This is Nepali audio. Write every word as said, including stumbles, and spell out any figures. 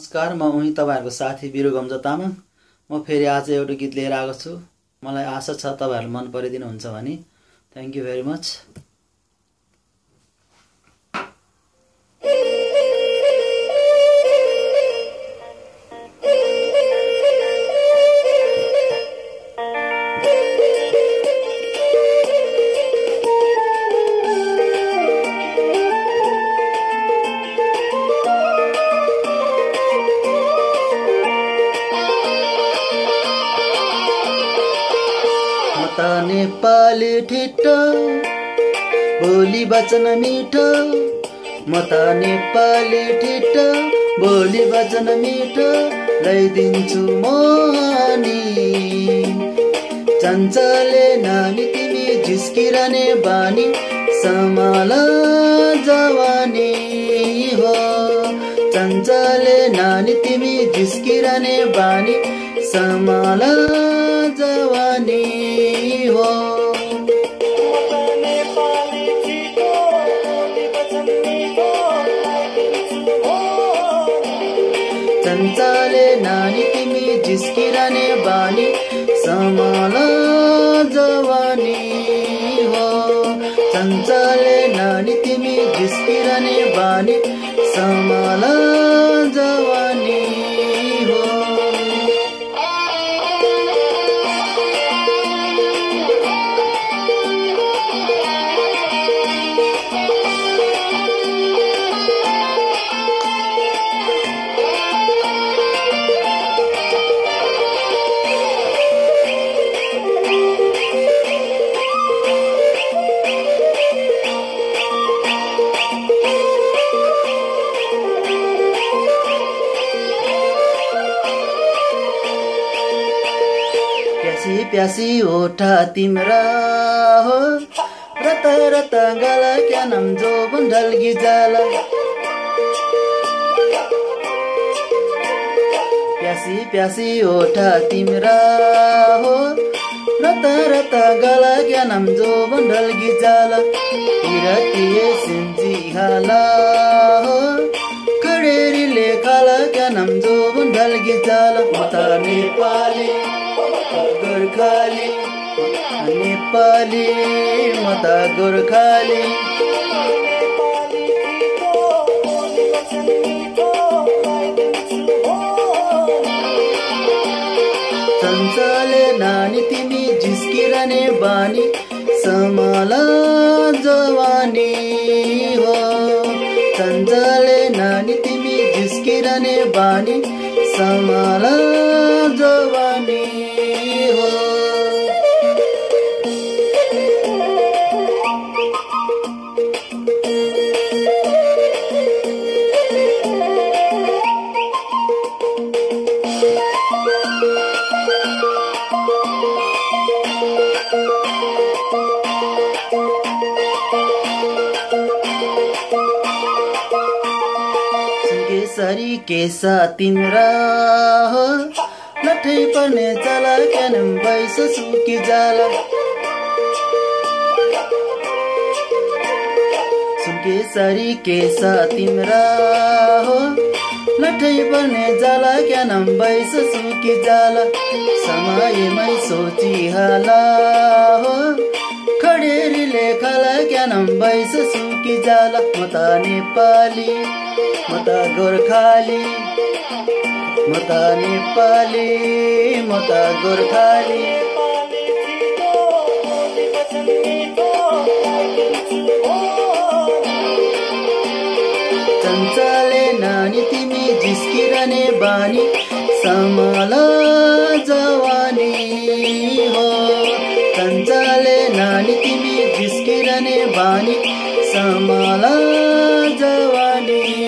नमस्कार, म उही तपाईहरुको साथी बिरु गम्जा तामाङ। म फेरि आज एउटा गीत लिएर आएको छु। मलाई आशा छ तपाईहरुले मन परिदिनुहुन्छ भनी। Thank you very much. मता नेपाली ठिटो बोली बचन मिठो, मता नेपाली ठिटो बोली बचन मिठो, ल्याइदिन्छु मोहनी चञ्चले नानी तिमी झिस्किरहने बानी, सम्हाल जवानी हो। चञ्चले नानी तिमी झिस्किरहने बानी, सम्हाल जवानी हो। चञ्चले नानी तिमी झिस्किरहने बानी, सम्हाल जवानी हो। चञ्चले नानी तिमी झिस्किरहने बानी, सम्हाल जवानी हो। प्यासी प्यासी ओठा तिम्रा हो, रता रता गाला क्या नाम जो बन्ढल्गी जाला। प्यासी प्यासी ओठा तिम्रा हो, रता रता गाला क्या नाम जो बन्ढल्गी जाला। तिरतिए सिन्जी हाला हो, खडेरीले खाला क्या नाम जो बन्ढल्गी जाला। मता नेपाली गोर्खाली नेपाली, मता गोर्खाली चञ्चले नानी तिमी झिस्किरहने बानी, सम्हाल जवानी हो। चञ्चले नानी तिमी झिस्किरहने बानी, सम्हाल जवानी हो। केसरी केसा तिम्रा हो, लठै पर्ने जाला क्यानम बैस सुकी जाला। सुकेसरी केसा तिम्रा हो, लठै पर्ने जाला क्यानम बैस सुकी जाला। समयमै सोची हाला हो, खडेरीले खाला क्यानम बैस सुकी जाला। मता नेपाली मता गोर्खाली, मता नेपाली मता गोर्खाली चञ्चले नानी तिमी झिस्किरहने बानी, सम्हाल जवानी हो। चञ्चले नानी तिमी झिस्किरहने बानी, सम्हाल जवानी